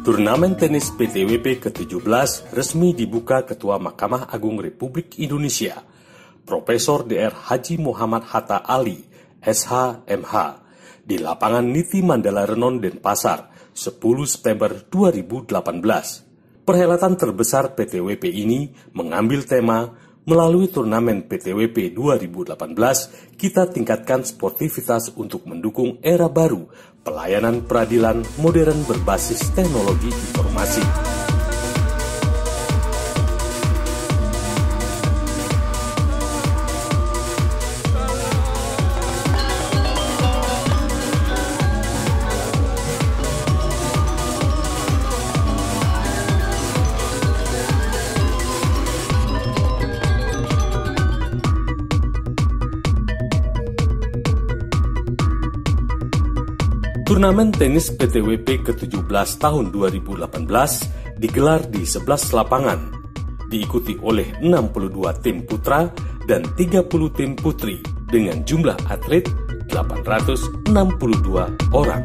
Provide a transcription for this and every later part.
Turnamen tenis PTWP ke-17 resmi dibuka Ketua Mahkamah Agung Republik Indonesia, Profesor Dr. Haji Muhammad Hatta Ali, SH.MH, di lapangan Niti Mandala Renon, Denpasar, 10 September 2018. Perhelatan terbesar PTWP ini mengambil tema melalui turnamen PTWP 2018, kita tingkatkan sportivitas untuk mendukung era baru pelayanan peradilan modern berbasis teknologi informasi. Turnamen tenis PTWP ke-17 tahun 2018 digelar di 11 lapangan, diikuti oleh 62 tim putra dan 30 tim putri dengan jumlah atlet 862 orang.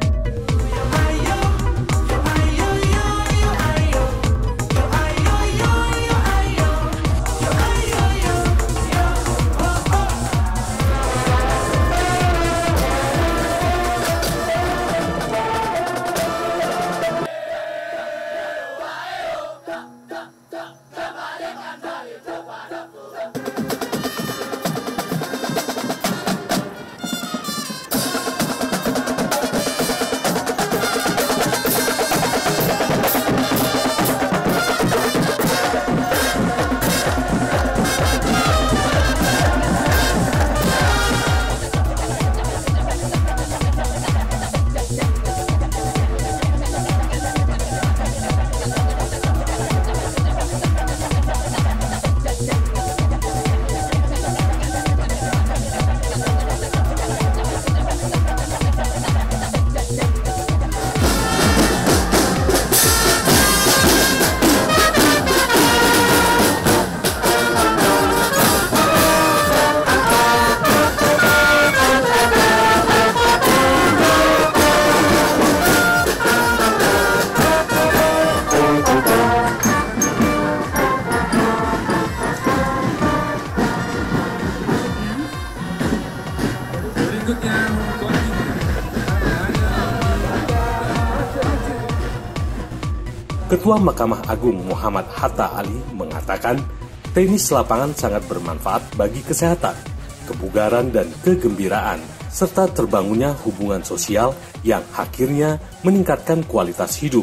Ketua Mahkamah Agung Muhammad Hatta Ali mengatakan tenis lapangan sangat bermanfaat bagi kesehatan, kebugaran dan kegembiraan, serta terbangunnya hubungan sosial yang akhirnya meningkatkan kualitas hidup.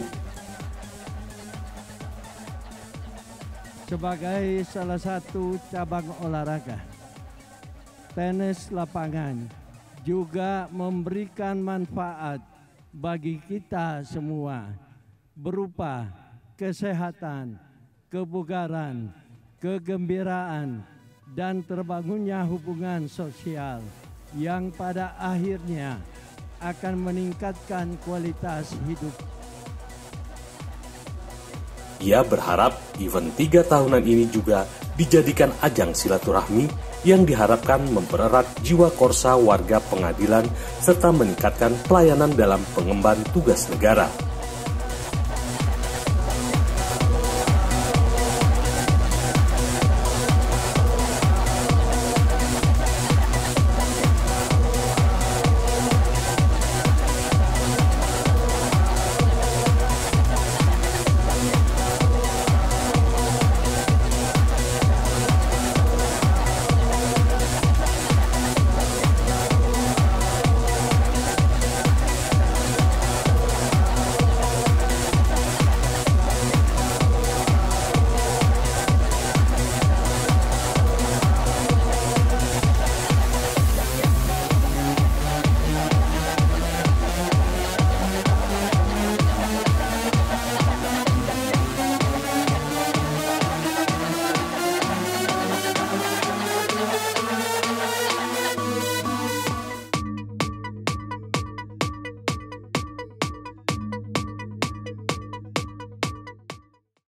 Sebagai salah satu cabang olahraga, tenis lapangan juga memberikan manfaat bagi kita semua berupa kesehatan, kebugaran, kegembiraan, dan terbangunnya hubungan sosial yang pada akhirnya akan meningkatkan kualitas hidup. Ia berharap event 3 tahunan ini juga dijadikan ajang silaturahmi yang diharapkan mempererat jiwa korsa warga pengadilan serta meningkatkan pelayanan dalam pengemban tugas negara.